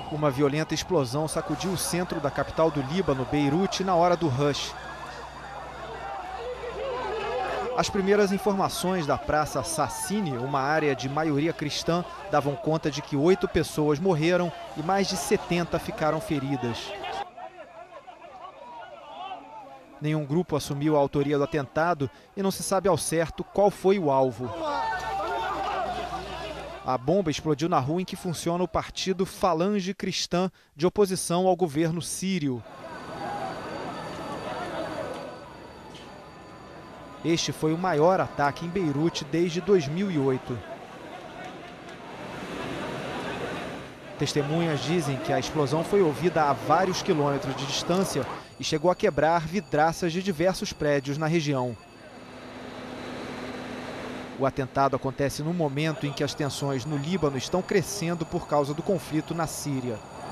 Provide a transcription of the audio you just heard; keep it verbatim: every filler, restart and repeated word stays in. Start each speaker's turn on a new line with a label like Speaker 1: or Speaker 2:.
Speaker 1: Uma violenta explosão sacudiu o centro da capital do Líbano, Beirute, na hora do rush. As primeiras informações da Praça Sassini, uma área de maioria cristã, davam conta de que oito pessoas morreram e mais de setenta ficaram feridas. Nenhum grupo assumiu a autoria do atentado e não se sabe ao certo qual foi o alvo. A bomba explodiu na rua em que funciona o partido Falange Cristã, de oposição ao governo sírio. Este foi o maior ataque em Beirute desde dois mil e oito. Testemunhas dizem que a explosão foi ouvida a vários quilômetros de distância e chegou a quebrar vidraças de diversos prédios na região. O atentado acontece no momento em que as tensões no Líbano estão crescendo por causa do conflito na Síria.